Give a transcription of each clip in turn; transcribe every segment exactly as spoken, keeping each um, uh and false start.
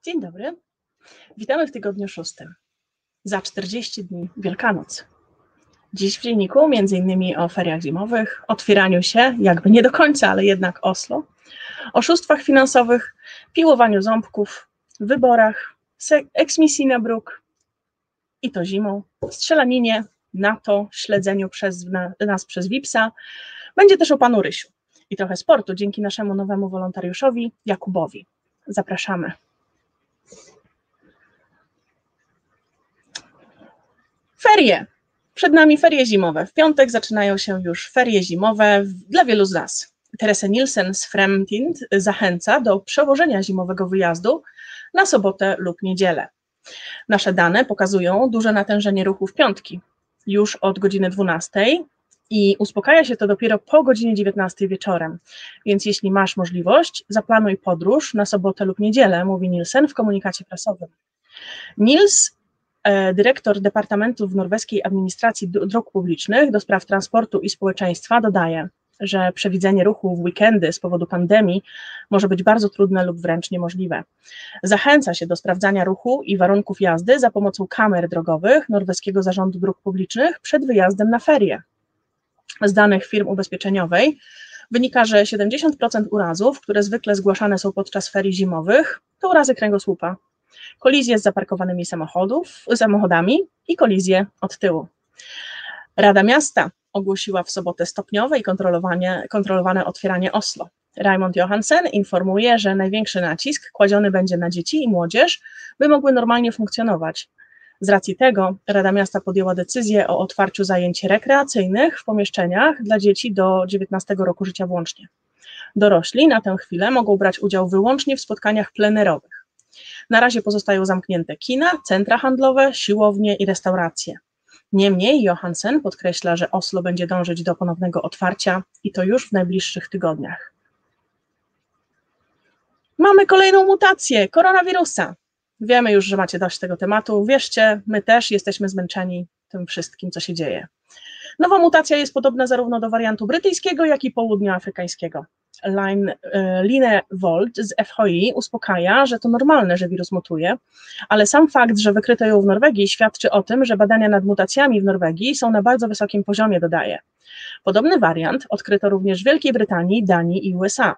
Dzień dobry. Witamy w tygodniu szóstym. Za czterdzieści dni Wielkanoc. Dziś w dzienniku między innymi o feriach zimowych, otwieraniu się, jakby nie do końca, ale jednak Oslo, oszustwach finansowych, piłowaniu ząbków, wyborach, eksmisji na bruk i to zimą, strzelaninie, NATO, śledzeniu przez nas przez Wipsa. Będzie też o panu Rysiu i trochę sportu dzięki naszemu nowemu wolontariuszowi Jakubowi. Zapraszamy. Ferie. Przed nami ferie zimowe. W piątek zaczynają się już ferie zimowe dla wielu z nas. Teresa Nielsen z Fremtind zachęca do przełożenia zimowego wyjazdu na sobotę lub niedzielę. Nasze dane pokazują duże natężenie ruchu w piątki, już od godziny dwunastej i uspokaja się to dopiero po godzinie dziewiętnastej wieczorem. Więc jeśli masz możliwość, zaplanuj podróż na sobotę lub niedzielę, mówi Nielsen w komunikacie prasowym. Nils, dyrektor Departamentu w norweskiej administracji dróg publicznych do spraw transportu i społeczeństwa, dodaje, że przewidzenie ruchu w weekendy z powodu pandemii może być bardzo trudne lub wręcz niemożliwe. Zachęca się do sprawdzania ruchu i warunków jazdy za pomocą kamer drogowych Norweskiego Zarządu Dróg Publicznych przed wyjazdem na ferie. Z danych firm ubezpieczeniowej wynika, że siedemdziesiąt procent urazów, które zwykle zgłaszane są podczas ferii zimowych, to urazy kręgosłupa, kolizje z zaparkowanymi samochodów, samochodami i kolizje od tyłu. Rada Miasta ogłosiła w sobotę stopniowe i kontrolowane, kontrolowane otwieranie Oslo. Raymond Johansen informuje, że największy nacisk kładziony będzie na dzieci i młodzież, by mogły normalnie funkcjonować. Z racji tego Rada Miasta podjęła decyzję o otwarciu zajęć rekreacyjnych w pomieszczeniach dla dzieci do dziewiętnastego roku życia włącznie. Dorośli na tę chwilę mogą brać udział wyłącznie w spotkaniach plenerowych. Na razie pozostają zamknięte kina, centra handlowe, siłownie i restauracje. Niemniej Johansen podkreśla, że Oslo będzie dążyć do ponownego otwarcia i to już w najbliższych tygodniach. Mamy kolejną mutację koronawirusa. Wiemy już, że macie dość tego tematu. Wierzcie, my też jesteśmy zmęczeni tym wszystkim, co się dzieje. Nowa mutacja jest podobna zarówno do wariantu brytyjskiego, jak i południoafrykańskiego. Line, Line Wold z F H I uspokaja, że to normalne, że wirus mutuje, ale sam fakt, że wykryto ją w Norwegii, świadczy o tym, że badania nad mutacjami w Norwegii są na bardzo wysokim poziomie, dodaje. Podobny wariant odkryto również w Wielkiej Brytanii, Danii i U S A.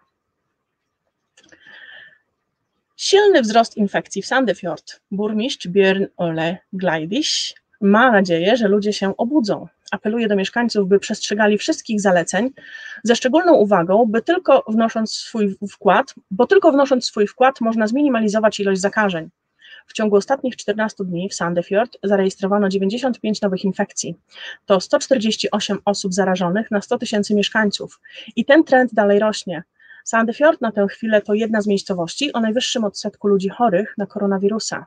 Silny wzrost infekcji w Sandefjord. Burmistrz Björn Ole Gleidisch ma nadzieję, że ludzie się obudzą. Apeluje do mieszkańców, by przestrzegali wszystkich zaleceń, ze szczególną uwagą, by tylko wnosząc swój wkład, bo tylko wnosząc swój wkład można zminimalizować ilość zakażeń. W ciągu ostatnich czternastu dni w Sandefjord zarejestrowano dziewięćdziesiąt pięć nowych infekcji. To sto czterdzieści osiem osób zarażonych na sto tysięcy mieszkańców. I ten trend dalej rośnie. Sandefjord na tę chwilę to jedna z miejscowości o najwyższym odsetku ludzi chorych na koronawirusa.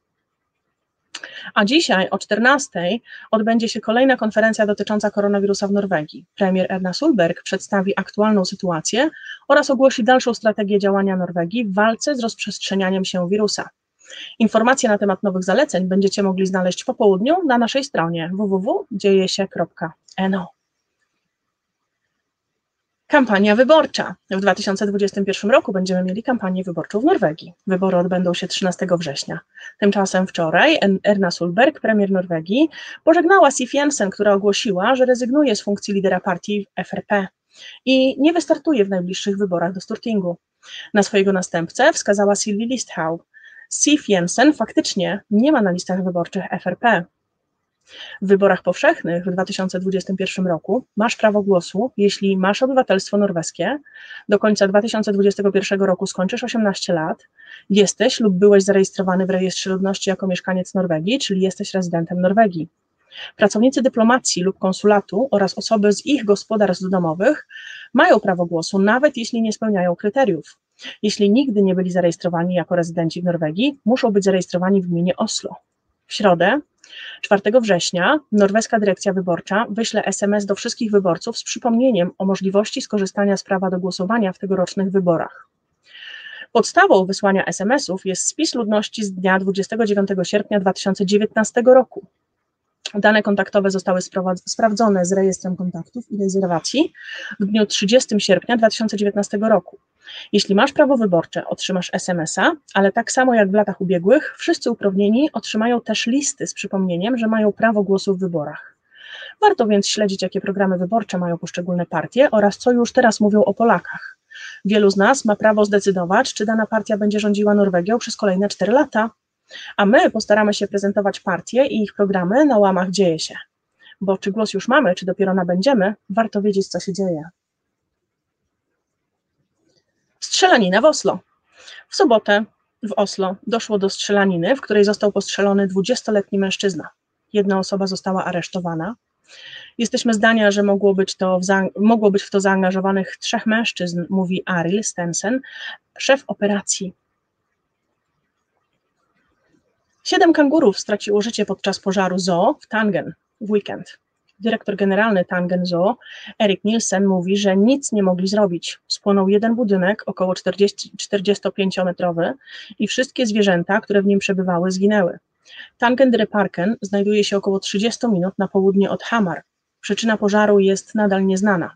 A dzisiaj o czternastej odbędzie się kolejna konferencja dotycząca koronawirusa w Norwegii. Premier Erna Solberg przedstawi aktualną sytuację oraz ogłosi dalszą strategię działania Norwegii w walce z rozprzestrzenianiem się wirusa. Informacje na temat nowych zaleceń będziecie mogli znaleźć po południu na naszej stronie w w w kropka dzieje się kropka n o. Kampania wyborcza. W dwa tysiące dwudziestym pierwszym roku będziemy mieli kampanię wyborczą w Norwegii. Wybory odbędą się trzynastego września. Tymczasem wczoraj Erna Solberg, premier Norwegii, pożegnała Siv Jensen, która ogłosiła, że rezygnuje z funkcji lidera partii F R P i nie wystartuje w najbliższych wyborach do Stortingu. Na swojego następcę wskazała Sylvie Listhaug. Siv Jensen faktycznie nie ma na listach wyborczych F R P. W wyborach powszechnych w dwa tysiące dwudziestym pierwszym roku masz prawo głosu, jeśli masz obywatelstwo norweskie, do końca dwa tysiące dwudziestego pierwszego roku skończysz osiemnaście lat, jesteś lub byłeś zarejestrowany w rejestrze ludności jako mieszkaniec Norwegii, czyli jesteś rezydentem Norwegii. Pracownicy dyplomacji lub konsulatu oraz osoby z ich gospodarstw domowych mają prawo głosu, nawet jeśli nie spełniają kryteriów. Jeśli nigdy nie byli zarejestrowani jako rezydenci w Norwegii, muszą być zarejestrowani w gminie Oslo. W środę, czwartego września, norweska dyrekcja wyborcza wyśle S M S do wszystkich wyborców z przypomnieniem o możliwości skorzystania z prawa do głosowania w tegorocznych wyborach. Podstawą wysłania S M S-ów jest spis ludności z dnia dwudziestego dziewiątego sierpnia dwa tysiące dziewiętnastego roku. Dane kontaktowe zostały sprawdzone z rejestrem kontaktów i rezerwacji w dniu trzydziestego sierpnia dwa tysiące dziewiętnastego roku. Jeśli masz prawo wyborcze, otrzymasz es em es a, ale tak samo jak w latach ubiegłych, wszyscy uprawnieni otrzymają też listy z przypomnieniem, że mają prawo głosu w wyborach. Warto więc śledzić, jakie programy wyborcze mają poszczególne partie oraz co już teraz mówią o Polakach. Wielu z nas ma prawo zdecydować, czy dana partia będzie rządziła Norwegią przez kolejne cztery lata, a my postaramy się prezentować partie i ich programy na łamach Dzieje się. Bo czy głos już mamy, czy dopiero nabędziemy, warto wiedzieć, co się dzieje. Strzelanina w Oslo. W sobotę w Oslo doszło do strzelaniny, w której został postrzelony dwudziestoletni mężczyzna. Jedna osoba została aresztowana. Jesteśmy zdania, że mogło być, to w za, mogło być w to zaangażowanych trzech mężczyzn, mówi Arild Stensen, szef operacji. Siedem kangurów straciło życie podczas pożaru zoo w Tangen w weekend. Dyrektor generalny Tangen Zoo, Erik Nielsen, mówi, że nic nie mogli zrobić. Spłonął jeden budynek, około czterdziestopięciometrowy i wszystkie zwierzęta, które w nim przebywały, zginęły. Tangen-Parken znajduje się około trzydzieści minut na południe od Hamar. Przyczyna pożaru jest nadal nieznana.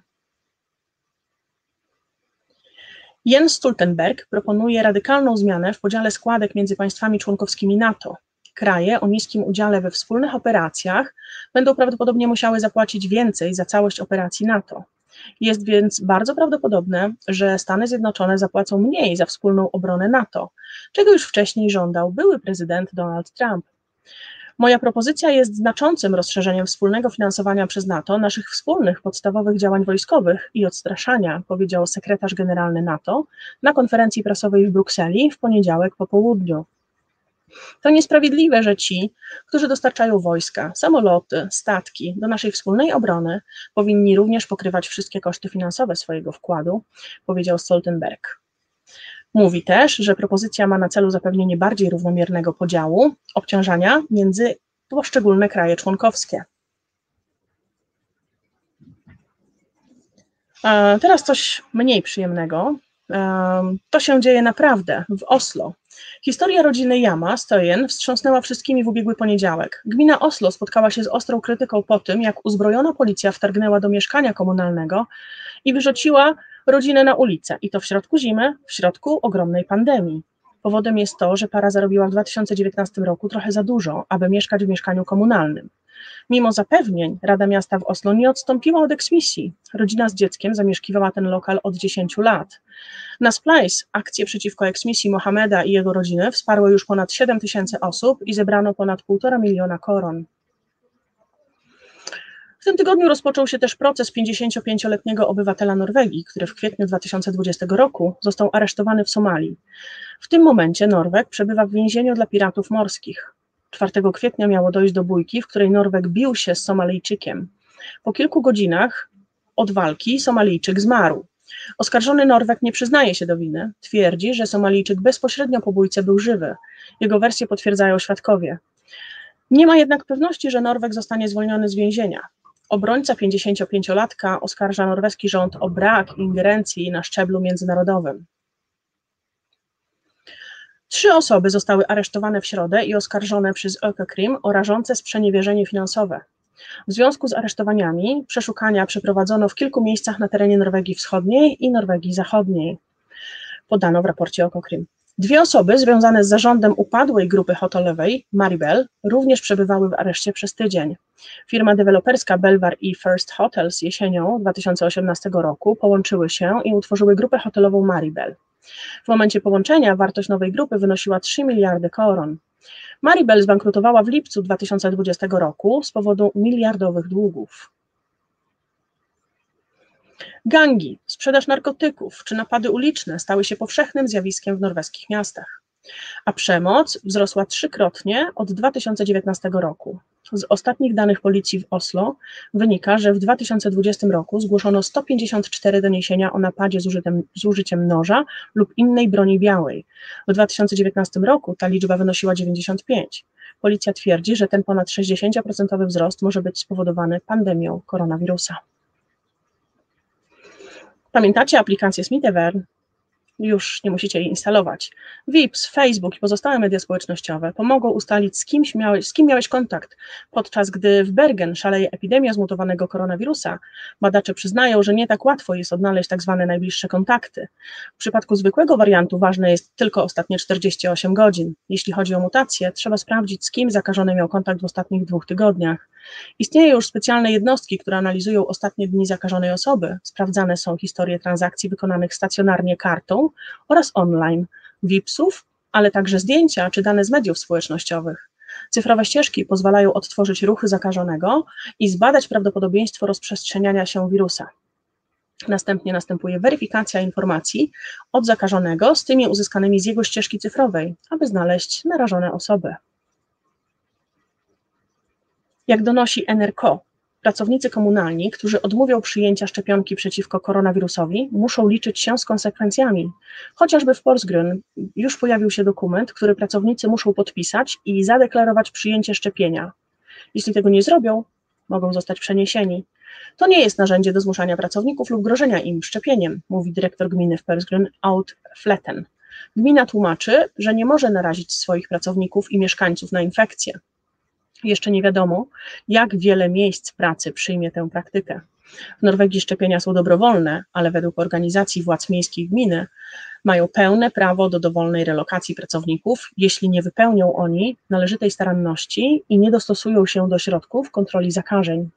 Jens Stoltenberg proponuje radykalną zmianę w podziale składek między państwami członkowskimi NATO. Kraje o niskim udziale we wspólnych operacjach będą prawdopodobnie musiały zapłacić więcej za całość operacji NATO. Jest więc bardzo prawdopodobne, że Stany Zjednoczone zapłacą mniej za wspólną obronę NATO, czego już wcześniej żądał były prezydent Donald Trump. Moja propozycja jest znaczącym rozszerzeniem wspólnego finansowania przez NATO naszych wspólnych podstawowych działań wojskowych i odstraszania, powiedział sekretarz generalny NATO na konferencji prasowej w Brukseli w poniedziałek po południu. To niesprawiedliwe, że ci, którzy dostarczają wojska, samoloty, statki do naszej wspólnej obrony, powinni również pokrywać wszystkie koszty finansowe swojego wkładu, powiedział Stoltenberg. Mówi też, że propozycja ma na celu zapewnienie bardziej równomiernego podziału obciążania między poszczególne kraje członkowskie. A teraz coś mniej przyjemnego. To się dzieje naprawdę w Oslo. Historia rodziny Jama Stojen wstrząsnęła wszystkimi w ubiegły poniedziałek. Gmina Oslo spotkała się z ostrą krytyką po tym, jak uzbrojona policja wtargnęła do mieszkania komunalnego i wyrzuciła rodzinę na ulicę. I to w środku zimy, w środku ogromnej pandemii. Powodem jest to, że para zarobiła w dwa tysiące dziewiętnastym roku trochę za dużo, aby mieszkać w mieszkaniu komunalnym. Mimo zapewnień Rada Miasta w Oslo nie odstąpiła od eksmisji. Rodzina z dzieckiem zamieszkiwała ten lokal od dziesięciu lat. Na Splice akcje przeciwko eksmisji Mohameda i jego rodziny wsparły już ponad siedem tysięcy osób i zebrano ponad półtora miliona koron. W tym tygodniu rozpoczął się też proces pięćdziesięciopięcioletniego obywatela Norwegii, który w kwietniu dwa tysiące dwudziestego roku został aresztowany w Somalii. W tym momencie Norweg przebywa w więzieniu dla piratów morskich. czwartego kwietnia miało dojść do bójki, w której Norweg bił się z Somalijczykiem. Po kilku godzinach od walki Somalijczyk zmarł. Oskarżony Norweg nie przyznaje się do winy. Twierdzi, że Somalijczyk bezpośrednio po bójce był żywy. Jego wersję potwierdzają świadkowie. Nie ma jednak pewności, że Norweg zostanie zwolniony z więzienia. Obrońca pięćdziesięciopięciolatka oskarża norweski rząd o brak ingerencji na szczeblu międzynarodowym. Trzy osoby zostały aresztowane w środę i oskarżone przez Økokrim o rażące sprzeniewierzenie finansowe. W związku z aresztowaniami przeszukania przeprowadzono w kilku miejscach na terenie Norwegii Wschodniej i Norwegii Zachodniej, podano w raporcie Økokrim. Dwie osoby związane z zarządem upadłej grupy hotelowej, Maribel, również przebywały w areszcie przez tydzień. Firma deweloperska Belvar i First Hotels jesienią dwa tysiące osiemnastego roku połączyły się i utworzyły grupę hotelową Maribel. W momencie połączenia wartość nowej grupy wynosiła trzy miliardy koron. Maribel zbankrutowała w lipcu dwa tysiące dwudziestego roku z powodu miliardowych długów. Gangi, sprzedaż narkotyków czy napady uliczne stały się powszechnym zjawiskiem w norweskich miastach, a przemoc wzrosła trzykrotnie od dwa tysiące dziewiętnastego roku. Z ostatnich danych policji w Oslo wynika, że w dwa tysiące dwudziestym roku zgłoszono sto pięćdziesiąt cztery doniesienia o napadzie z użyciem, z użyciem noża lub innej broni białej. W dwa tysiące dziewiętnastym roku ta liczba wynosiła dziewięćdziesiąt pięć. Policja twierdzi, że ten ponad sześćdziesięcioprocentowy wzrost może być spowodowany pandemią koronawirusa. Pamiętacie aplikację Smitevern? już nie musicie jej instalować. Vips, Facebook i pozostałe media społecznościowe pomogą ustalić, z, kimś miałeś, z kim miałeś kontakt, podczas gdy w Bergen szaleje epidemia zmutowanego koronawirusa. Badacze przyznają, że nie tak łatwo jest odnaleźć tak zwane najbliższe kontakty. W przypadku zwykłego wariantu ważne jest tylko ostatnie czterdzieści osiem godzin. Jeśli chodzi o mutację, trzeba sprawdzić, z kim zakażony miał kontakt w ostatnich dwóch tygodniach. Istnieją już specjalne jednostki, które analizują ostatnie dni zakażonej osoby. Sprawdzane są historie transakcji wykonanych stacjonarnie kartą oraz online, Vipsów, ale także zdjęcia czy dane z mediów społecznościowych. Cyfrowe ścieżki pozwalają odtworzyć ruchy zakażonego i zbadać prawdopodobieństwo rozprzestrzeniania się wirusa. Następnie następuje weryfikacja informacji od zakażonego z tymi uzyskanymi z jego ścieżki cyfrowej, aby znaleźć narażone osoby. Jak donosi N R K O, pracownicy komunalni, którzy odmówią przyjęcia szczepionki przeciwko koronawirusowi, muszą liczyć się z konsekwencjami. Chociażby w Porsgrunn już pojawił się dokument, który pracownicy muszą podpisać i zadeklarować przyjęcie szczepienia. Jeśli tego nie zrobią, mogą zostać przeniesieni. To nie jest narzędzie do zmuszania pracowników lub grożenia im szczepieniem, mówi dyrektor gminy w Porsgrunn, Aud Fletten. Gmina tłumaczy, że nie może narazić swoich pracowników i mieszkańców na infekcję. Jeszcze nie wiadomo, jak wiele miejsc pracy przyjmie tę praktykę. W Norwegii szczepienia są dobrowolne, ale według organizacji władz miejskich gminy mają pełne prawo do dowolnej relokacji pracowników, jeśli nie wypełnią oni należytej staranności i nie dostosują się do środków kontroli zakażeń.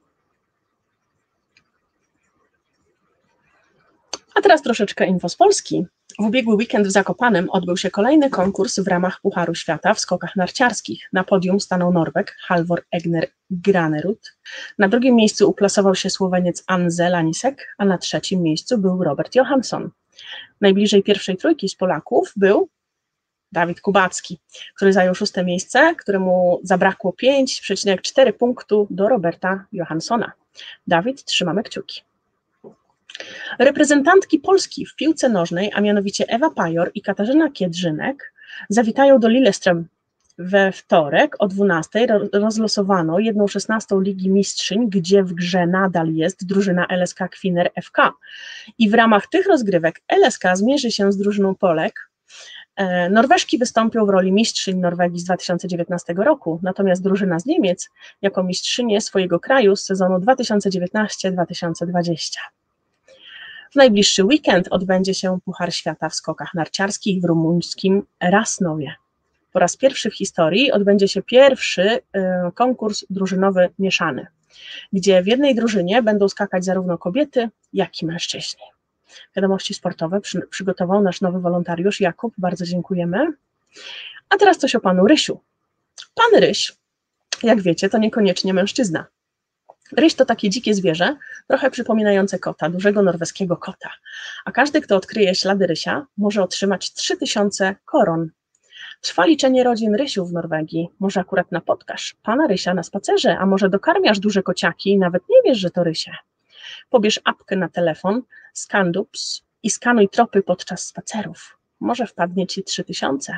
A teraz troszeczkę info z Polski. W ubiegły weekend w Zakopanem odbył się kolejny konkurs w ramach Pucharu Świata w skokach narciarskich. Na podium stanął Norweg Halvor Egner Granerud. Na drugim miejscu uplasował się Słoweniec Anze Lanisek, a na trzecim miejscu był Robert Johansson. Najbliżej pierwszej trójki z Polaków był Dawid Kubacki, który zajął szóste miejsce, któremu zabrakło pięć przecinek cztery punktu do Roberta Johanssona. Dawid, trzymamy kciuki. Reprezentantki Polski w piłce nożnej, a mianowicie Ewa Pajor i Katarzyna Kiedrzynek, zawitają do Lillestrøm. We wtorek o dwunastej rozlosowano jedną szesnastą Ligi Mistrzyń, gdzie w grze nadal jest drużyna L S K Kvinner F K. I w ramach tych rozgrywek L S K zmierzy się z drużyną Polek. Norweżki wystąpią w roli mistrzyń Norwegii z dwa tysiące dziewiętnastego roku, natomiast drużyna z Niemiec jako mistrzynie swojego kraju z sezonu dwa tysiące dziewiętnasty dwa tysiące dwudziesty. W najbliższy weekend odbędzie się Puchar Świata w skokach narciarskich w rumuńskim Rasnowie. Po raz pierwszy w historii odbędzie się pierwszy y, konkurs drużynowy mieszany, gdzie w jednej drużynie będą skakać zarówno kobiety, jak i mężczyźni. Wiadomości sportowe przy, przygotował nasz nowy wolontariusz Jakub, bardzo dziękujemy. A teraz coś o panu Rysiu. Pan Ryś, jak wiecie, to niekoniecznie mężczyzna. Ryś to takie dzikie zwierzę, trochę przypominające kota, dużego norweskiego kota, a każdy, kto odkryje ślady Rysia, może otrzymać trzy tysiące koron. Trwa liczenie rodzin Rysiów w Norwegii, może akurat napotkasz pana Rysia na spacerze, a może dokarmiasz duże kociaki i nawet nie wiesz, że to Rysie. Pobierz apkę na telefon, Scandups i skanuj tropy podczas spacerów, może wpadnie ci trzy tysiące.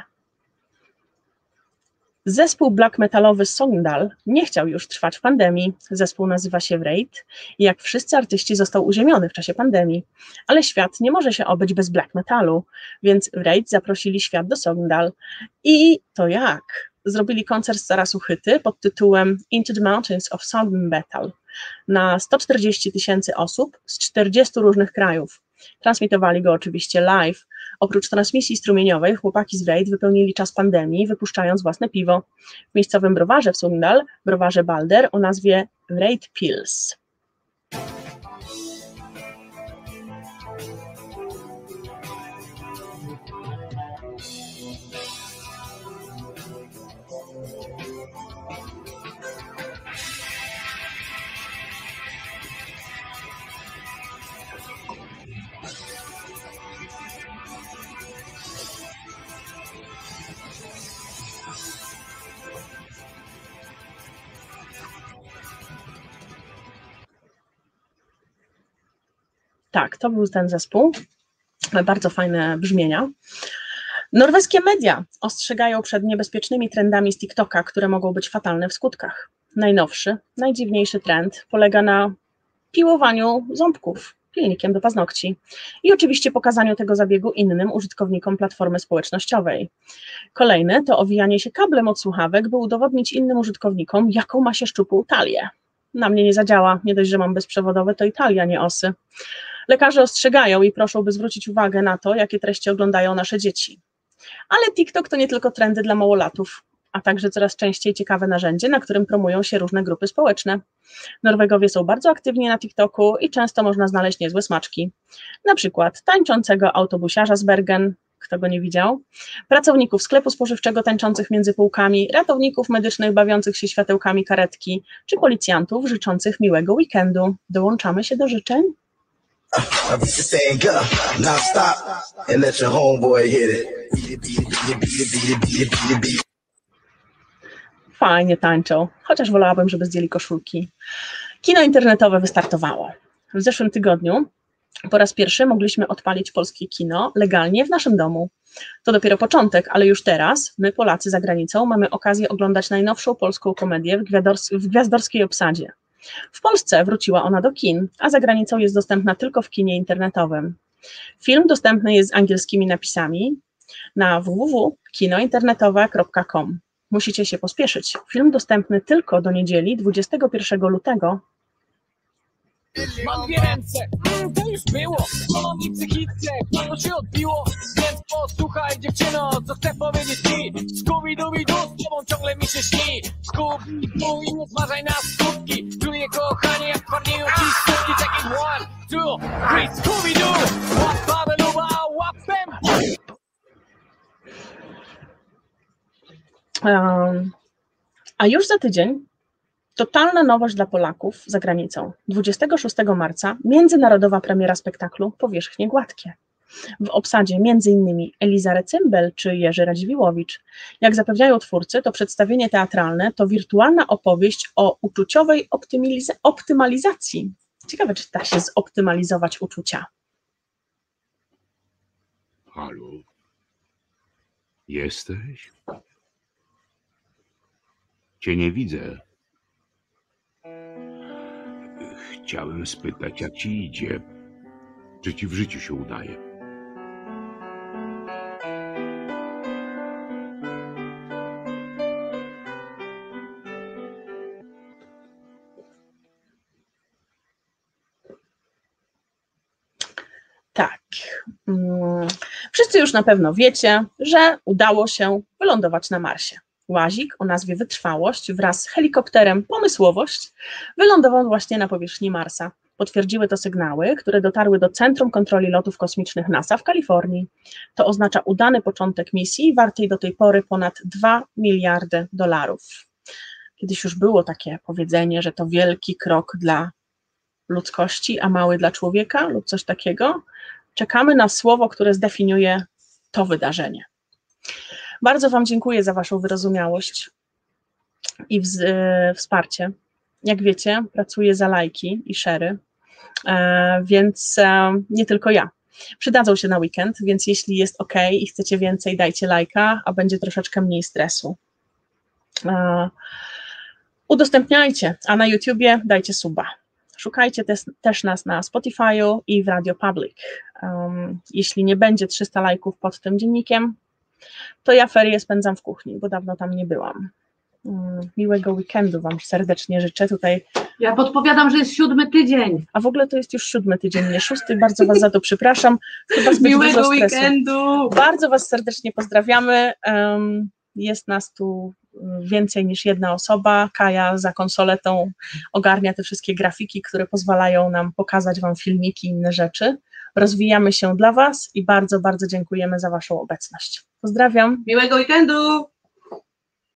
Zespół black metalowy Sogndal nie chciał już trwać w pandemii. Zespół nazywa się Wraith i jak wszyscy artyści został uziemiony w czasie pandemii. Ale świat nie może się obyć bez black metalu, więc Wraith zaprosili świat do Sogndal. I to jak? Zrobili koncert z Sarasu Hyty pod tytułem Into the Mountains of Sogn Metal na sto czterdzieści tysięcy osób z czterdziestu różnych krajów. Transmitowali go oczywiście live. Oprócz transmisji strumieniowej chłopaki z Wraith wypełnili czas pandemii, wypuszczając własne piwo. W miejscowym browarze w Sogndal, browarze Balder o nazwie Wraith Pils. Tak, to był ten zespół, bardzo fajne brzmienia. Norweskie media ostrzegają przed niebezpiecznymi trendami z TikToka, które mogą być fatalne w skutkach. Najnowszy, najdziwniejszy trend polega na piłowaniu ząbków. pilnikiem do paznokci i oczywiście pokazaniu tego zabiegu innym użytkownikom platformy społecznościowej. Kolejny to owijanie się kablem od słuchawek, by udowodnić innym użytkownikom, jaką ma się szczupłą talię. Na mnie nie zadziała, nie dość, że mam bezprzewodowe, to i talia, nie osy. Lekarze ostrzegają i proszą, by zwrócić uwagę na to, jakie treści oglądają nasze dzieci. Ale TikTok to nie tylko trendy dla małolatów, a także coraz częściej ciekawe narzędzie, na którym promują się różne grupy społeczne. Norwegowie są bardzo aktywni na TikToku i często można znaleźć niezłe smaczki. Na przykład tańczącego autobusiarza z Bergen, kto go nie widział, pracowników sklepu spożywczego tańczących między półkami, ratowników medycznych bawiących się światełkami karetki, czy policjantów życzących miłego weekendu. Dołączamy się do życzeń? Fajnie tańczą, chociaż wolałabym, żeby zdjęli koszulki. Kino internetowe wystartowało. W zeszłym tygodniu po raz pierwszy mogliśmy odpalić polskie kino legalnie w naszym domu. To dopiero początek, ale już teraz my, Polacy za granicą, mamy okazję oglądać najnowszą polską komedię w, gwiazdors- w gwiazdorskiej obsadzie. W Polsce wróciła ona do kin, a za granicą jest dostępna tylko w kinie internetowym. Film dostępny jest z angielskimi napisami na w w w kropka kino internetowe kropka com. Musicie się pospieszyć. Film dostępny tylko do niedzieli dwudziestego pierwszego lutego. Mam dwie ręce, mm, to już było. O mi psychice, to się odbiło. Więc posłuchaj dziewczyno, co chcę powiedzieć ci. Scooby-Dooby-Doo, z tobą ciągle mi się śni. Scooby-Doo i nie zważaj na skutki. Czuję kochanie, jak twardnieją ci skutki. Check it one, two, three. Scooby-Doo, łap babeluba, łapem. Um, a już za tydzień totalna nowość dla Polaków za granicą. dwudziestego szóstego marca międzynarodowa premiera spektaklu Powierzchnie Gładkie. W obsadzie między innymi Eliza Recymbel czy Jerzy Radziwiłowicz. Jak zapewniają twórcy, to przedstawienie teatralne to wirtualna opowieść o uczuciowej optymaliz- optymalizacji. Ciekawe, czy da się zoptymalizować uczucia. Halo? Jesteś? Cię nie widzę. Chciałem spytać, jak ci idzie. Czy ci w życiu się udaje? Tak. Wszyscy już na pewno wiecie, że udało się wylądować na Marsie. Łazik o nazwie Wytrwałość wraz z helikopterem Pomysłowość wylądował właśnie na powierzchni Marsa. Potwierdziły to sygnały, które dotarły do Centrum Kontroli Lotów Kosmicznych NASA w Kalifornii. To oznacza udany początek misji wartej do tej pory ponad dwa miliardy dolarów. Kiedyś już było takie powiedzenie, że to wielki krok dla ludzkości, a mały dla człowieka lub coś takiego. Czekamy na słowo, które zdefiniuje to wydarzenie. Bardzo Wam dziękuję za Waszą wyrozumiałość i wz, e, wsparcie. Jak wiecie, pracuję za lajki i share'y, e, więc e, nie tylko ja. Przydadzą się na weekend, więc jeśli jest ok i chcecie więcej, dajcie lajka, a będzie troszeczkę mniej stresu. E, udostępniajcie, a na YouTubie dajcie suba. Szukajcie też, też nas na Spotify'u i w Radio Public. Um, jeśli nie będzie trzysta lajków pod tym dziennikiem, to ja ferie spędzam w kuchni, bo dawno tam nie byłam. Miłego weekendu Wam serdecznie życzę tutaj. Ja podpowiadam, że jest siódmy tydzień. A w ogóle to jest już siódmy tydzień, nie szósty. Bardzo Was za to przepraszam. Chyba zbyt Miłego dużo stresu. weekendu. Bardzo Was serdecznie pozdrawiamy. Jest nas tu więcej niż jedna osoba. Kaja za konsoletą ogarnia te wszystkie grafiki, które pozwalają nam pokazać Wam filmiki i inne rzeczy. Rozwijamy się dla Was i bardzo, bardzo dziękujemy za Waszą obecność. Pozdrawiam. Miłego weekendu.